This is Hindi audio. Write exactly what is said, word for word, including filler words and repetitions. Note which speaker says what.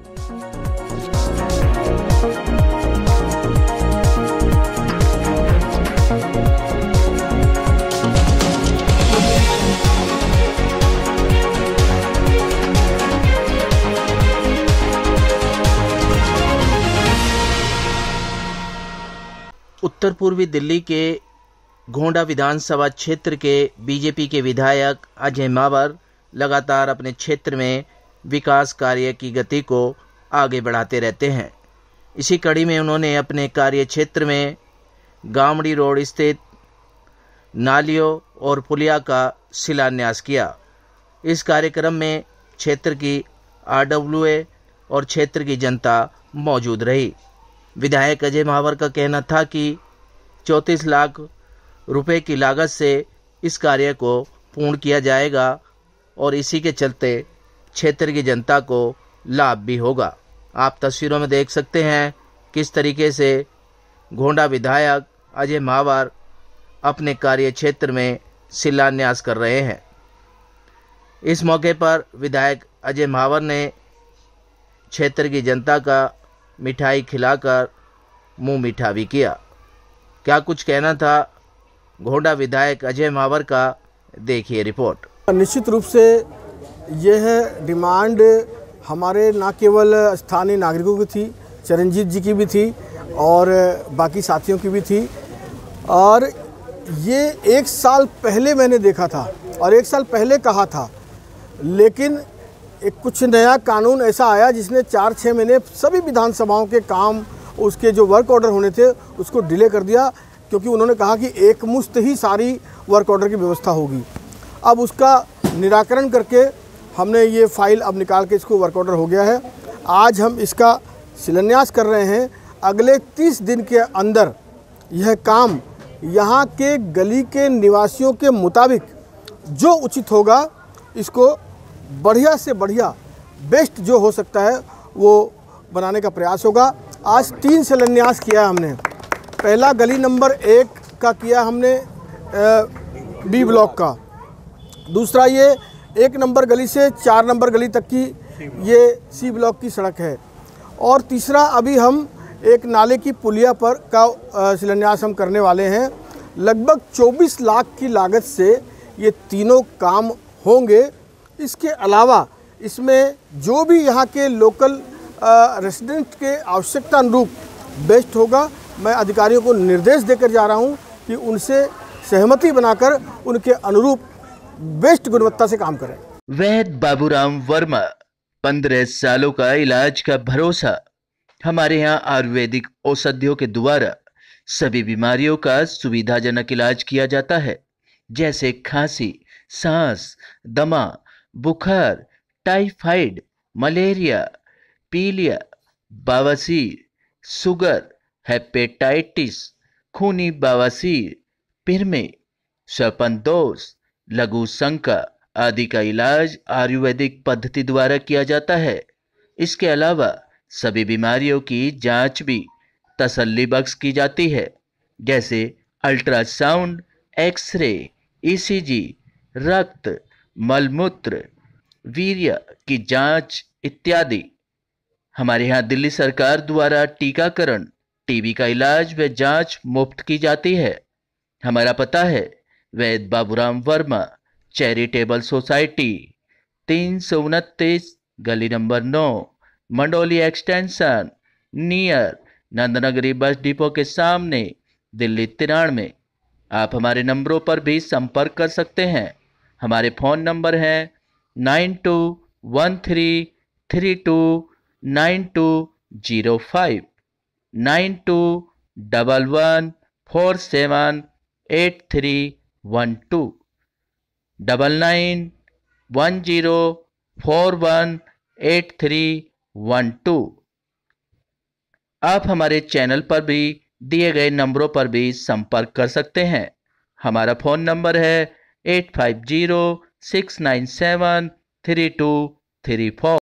Speaker 1: उत्तर पूर्वी दिल्ली के गोंडा विधानसभा क्षेत्र के बीजेपी के विधायक अजय मावर लगातार अपने क्षेत्र में विकास कार्य की गति को आगे बढ़ाते रहते हैं। इसी कड़ी में उन्होंने अपने कार्य क्षेत्र में गामड़ी रोड स्थित नालियों और पुलिया का शिलान्यास किया। इस कार्यक्रम में क्षेत्र की आरडब्ल्यूए और क्षेत्र की जनता मौजूद रही। विधायक अजय मावर का कहना था कि चौंतीस लाख रुपए की लागत से इस कार्य को पूर्ण किया जाएगा और इसी के चलते क्षेत्र की जनता को लाभ भी होगा। आप तस्वीरों में देख सकते हैं किस तरीके से गोंडा विधायक अजय मावर अपने कार्य क्षेत्र में शिलान्यास कर रहे हैं। इस मौके पर विधायक अजय मावर ने क्षेत्र की जनता का मिठाई खिलाकर मुंह मीठा भी किया। क्या कुछ कहना था गोंडा विधायक अजय मावर का, देखिए रिपोर्ट।
Speaker 2: निश्चित रूप से यह डिमांड हमारे न केवल स्थानीय नागरिकों की थी, चरणजीत जी की भी थी और बाकी साथियों की भी थी। और ये एक साल पहले मैंने देखा था और एक साल पहले कहा था, लेकिन एक कुछ नया कानून ऐसा आया जिसने चार छः महीने सभी विधानसभाओं के काम, उसके जो वर्क ऑर्डर होने थे उसको डिले कर दिया, क्योंकि उन्होंने कहा कि एक मुश्त ही सारी वर्क ऑर्डर की व्यवस्था होगी। अब उसका निराकरण करके हमने ये फाइल अब निकाल के इसको वर्क ऑर्डर हो गया है। आज हम इसका शिलान्यास कर रहे हैं। अगले तीस दिन के अंदर यह काम यहाँ के गली के निवासियों के मुताबिक जो उचित होगा, इसको बढ़िया से बढ़िया बेस्ट जो हो सकता है वो बनाने का प्रयास होगा। आज तीन शिलान्यास किया है हमने। पहला गली नंबर एक का किया हमने बी ब्लॉक का, दूसरा ये एक नंबर गली से चार नंबर गली तक की ये सी ब्लॉक की सड़क है, और तीसरा अभी हम एक नाले की पुलिया पर का शिलान्यास हम करने वाले हैं। लगभग चौबीस लाख की लागत से ये तीनों काम होंगे। इसके अलावा इसमें जो भी यहाँ के लोकल रेसिडेंट के आवश्यकता अनुरूप बेस्ट होगा, मैं अधिकारियों को निर्देश देकर जा रहा हूँ कि उनसे सहमति बनाकर उनके अनुरूप बेस्ट गुणवत्ता से काम करें।
Speaker 1: वैद्य बाबूराम वर्मा, पंद्रह सालों का इलाज का भरोसा। हमारे यहाँ आयुर्वेदिक औषधियों के द्वारा सभी बीमारियों का सुविधाजनक इलाज किया जाता है, जैसे खांसी, सांस, दमा, बुखार, टाइफाइड, मलेरिया, पीलिया, बवासीर, शुगर, हेपेटाइटिस, खूनी बवासीर, पिरमे, श्वापनदोष, लघु शंका आदि का इलाज आयुर्वेदिक पद्धति द्वारा किया जाता है। इसके अलावा सभी बीमारियों की जांच भी तसल्ली बख्श की जाती है, जैसे अल्ट्रासाउंड, एक्सरे, ईसीजी, रक्त, मलमूत्र, वीर्य की जांच इत्यादि। हमारे यहाँ दिल्ली सरकार द्वारा टीकाकरण, टीबी का इलाज व जांच मुफ्त की जाती है। हमारा पता है वैद्य बाबूराम वर्मा चैरिटेबल सोसाइटी, तीन सौ उनतीस गली नंबर नौ, Mandoli extension, near Nandnagari bus depot के सामने, दिल्ली तिरानवे। आप हमारे नंबरों पर भी संपर्क कर सकते हैं। हमारे फ़ोन नंबर हैं nine two one three three two nine two zero five, nine two double one four seven eight three one two, double nine one zero four one eight three one two. आप हमारे चैनल पर भी दिए गए नंबरों पर भी संपर्क कर सकते हैं। हमारा फ़ोन नंबर है eight five zero six nine seven three two three four.